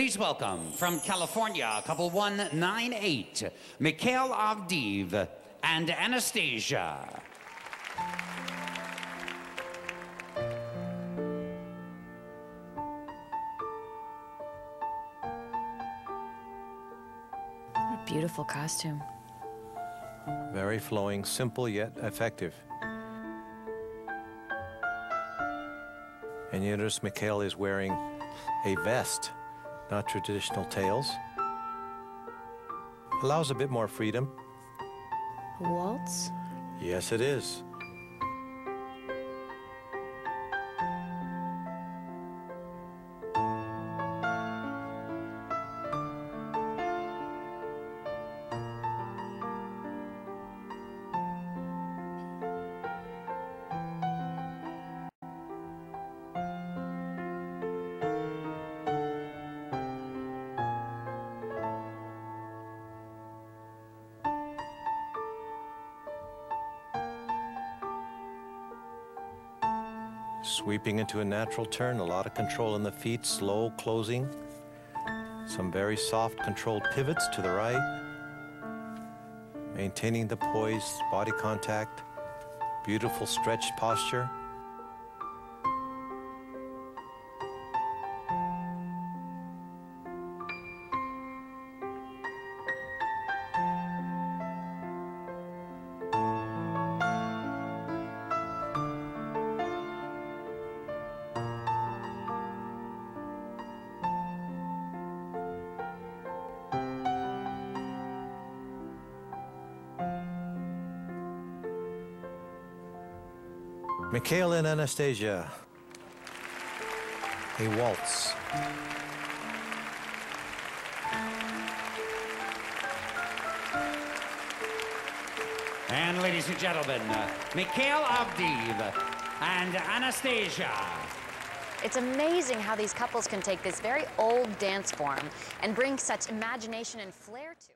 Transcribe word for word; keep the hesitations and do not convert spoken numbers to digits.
Please welcome from California, couple one nine eight, Mikhail, Avdeev, and Anastasia. What a beautiful costume. Very flowing, simple yet effective. And you notice Mikhail is wearing a vest, not traditional tails. Allows a bit more freedom. A waltz? Yes, it is. Sweeping into a natural turn, a lot of control in the feet, slow closing. Some very soft controlled pivots to the right. Maintaining the poise, body contact, beautiful stretched posture. Mikhail and Anastasia, a waltz. And ladies and gentlemen, uh, Mikhail, Avdeev, and Anastasia. It's amazing how these couples can take this very old dance form and bring such imagination and flair to it.